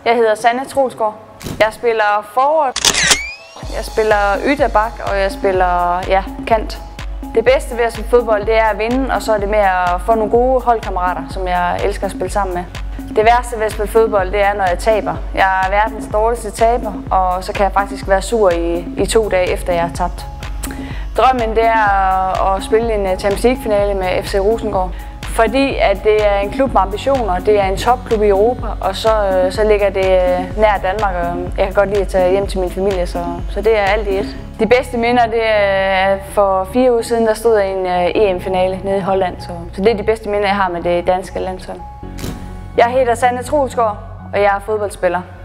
Jeg hedder Sanne Troelsgaard. Jeg spiller forward, jeg spiller ytterbak og jeg spiller kant. Det bedste ved at spille fodbold, det er at vinde, og så er det med at få nogle gode holdkammerater, som jeg elsker at spille sammen med. Det værste ved at spille fodbold, det er, når jeg taber. Jeg er verdens dårligste taber, og så kan jeg faktisk være sur i 2 dage efter jeg har tabt. Drømmen, det er at spille en Champions League-finale med FC Rosengård. Fordi at det er en klub med ambitioner, det er en topklub i Europa, og så ligger det nær Danmark, og jeg kan godt lide at tage hjem til min familie, så det er alt i et. De bedste minder, det er for 4 uger siden, der stod jeg i en EM-finale nede i Holland, så det er de bedste minder, jeg har med det danske landshold. Jeg hedder Sanne Troelsgaard, og jeg er fodboldspiller.